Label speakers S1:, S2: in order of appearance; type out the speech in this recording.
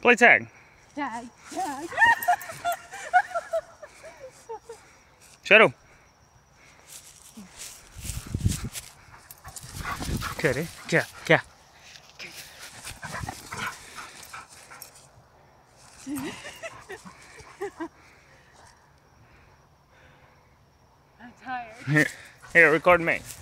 S1: Play tag.
S2: Tag, tag.
S1: Sheru. Good, yeah, yeah.
S2: I'm tired.
S1: Here, record me.